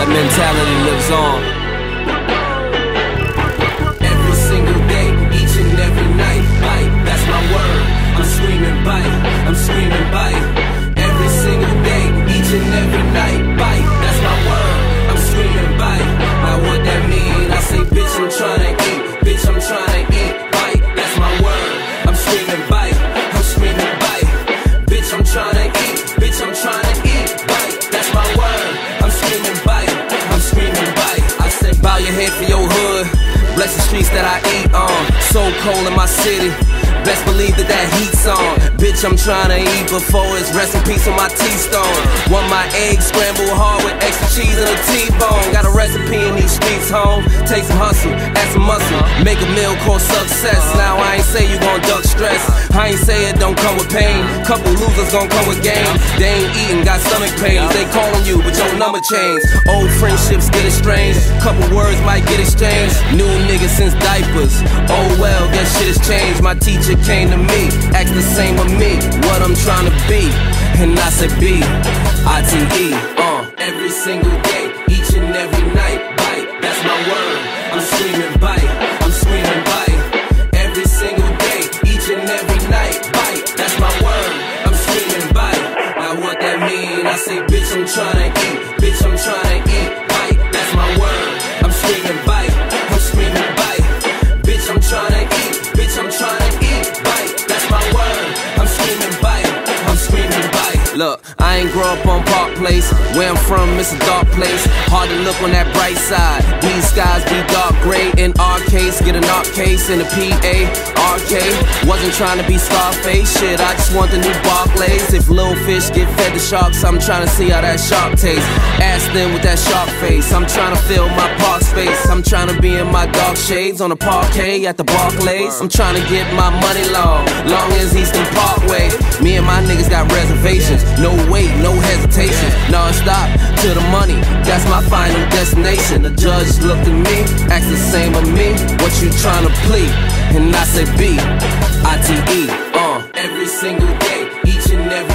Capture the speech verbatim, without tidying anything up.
That mentality lives on. Every single day, each and every night, bite, that's my word. I'm screaming bite, I'm screaming bite. Every single day, each and every night, bite, that's my word. I'm screaming bite. Now what that mean? I say, bitch, I'm tryna eat, bitch, I'm tryna eat, bite, that's my word. I'm screaming bite, I'm screaming bite. Bitch, I'm tryna eat, bitch, I'm tryna eat, bite, that's my word. I'm screaming bite, I'm screaming bite. I say, bow your head for your hood, bless the streets that I eat on. So cold in my city, best believe that that heat's on. Bitch, I'm tryna eat before it's rest in peace on my T-stone. Want my eggs scrambled hard with extra cheese and a T-bone. Got a recipe in these streets, home. Take some hustle, add some muscle, make a meal called success. Now I ain't say you gon' duck stress, I ain't say it don't come with pain. Couple losers gon' come with games. They ain't eating, got stomach pains. They calling you, but your number changed. Old friendships get estranged, couple words might get exchanged. New niggas since diapers, oh well, guess shit has changed. My teacher came to me, asked the same of me, what I'm trying to be, and I said B, I T E, uh. Every single day, each and every night, bite, that's my word. I'm screaming bite, I'm screaming bite. Every single day, each and every night, bite, that's my word. I'm screaming bite. Now what that mean? I say, bitch, I'm tryna eat, bitch, I'm tryna eat, bite, that's my word. I'm screaming bite, I'm screaming bite. Bitch, I'm tryna eat, bitch, I'm tryna eat, bite, that's my word. I'm screaming bite, I'm screaming bite. Look, I ain't grow up on Park Place. Where I'm from, it's a dark place. Hard to look on that bright side. These skies be dark gray. In our case, get an art case in a P A arcade. Wasn't trying to be Scarface, shit, I just want the new Barclays. If little fish get fed to sharks, I'm trying to see how that shark tastes. Ask them with that shark face. I'm trying to fill my park space. I'm trying to be in my dark shades on a parquet at the Barclays. I'm trying to get my money long, long as Eastern Parkway. Me and my niggas got reservations. No wait, no hesitation, non-stop to the money, that's my final destination. The judge looked at me, asked the same of me, what you tryna plead? And I said B, I T E, uh. Every single day, each and every